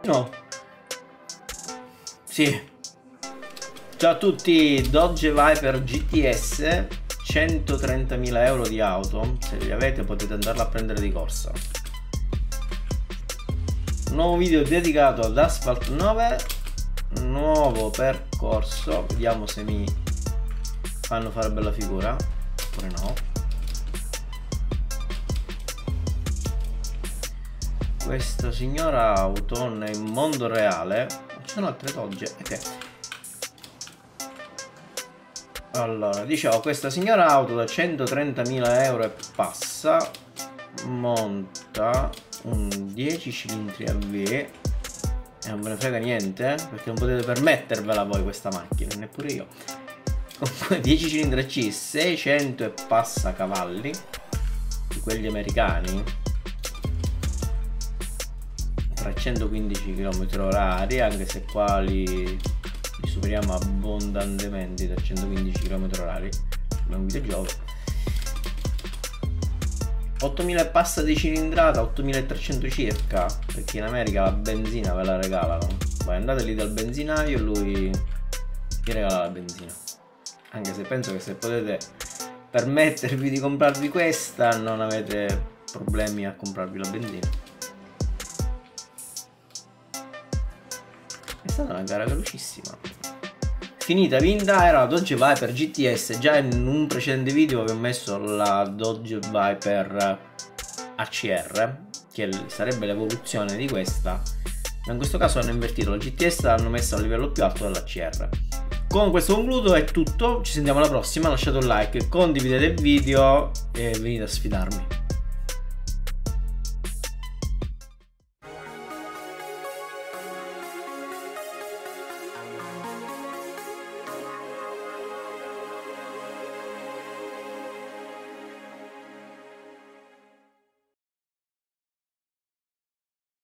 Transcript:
No. Sì. Ciao a tutti, Dodge Viper GTS, 130.000 euro di auto. Se li avete potete andarla a prendere di corsa. Nuovo video dedicato ad Asphalt 9. Nuovo percorso. Vediamo se mi fanno fare bella figura oppure no. Questa signora auto nel mondo reale. Ci sono altre Dodge. Ok. Allora, dicevo, questa signora auto da 130.000 euro e passa monta un 10 cilindri a V e non ve ne frega niente, perché non potete permettervela voi questa macchina, neppure io. Comunque 10 cilindri C, 600 e passa cavalli, di quelli americani, 315 km/h, anche se qua li superiamo abbondantemente, 315 km/h, come un videogioco. 8000 e passa di cilindrata, 8300 circa, perché in America la benzina ve la regalano. Poi andate lì dal benzinaio e lui vi regala la benzina. Anche se penso che se potete permettervi di comprarvi questa non avete problemi a comprarvi la benzina. È stata una gara velocissima. Finita, vinta, era la Dodge Viper GTS. Già in un precedente video vi ho messo la Dodge Viper ACR, che sarebbe l'evoluzione di questa. In questo caso hanno invertito la GTS, l'hanno messa a livello più alto dell'ACR. Con questo concludo è tutto, ci sentiamo alla prossima, lasciate un like, condividete il video e venite a sfidarmi.